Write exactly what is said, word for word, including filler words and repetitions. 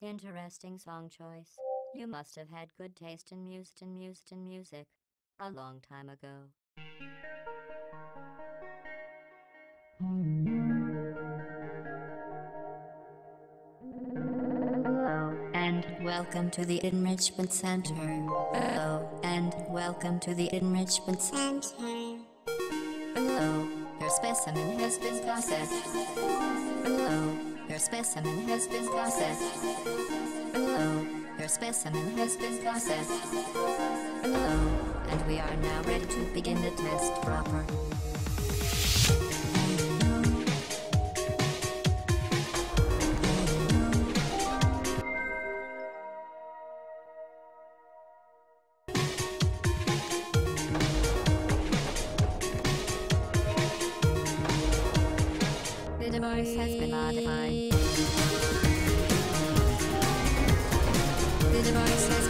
Interesting song choice. You must have had good taste in music in music in music a long time ago. Hello, and welcome to the Enrichment Center. Hello, and welcome to the Enrichment Center. Hello, your specimen has been processed. Hello, your specimen has been processed. Hello, your specimen has been processed. Hello, and we are now ready to begin the test proper. The device has been modified. The device has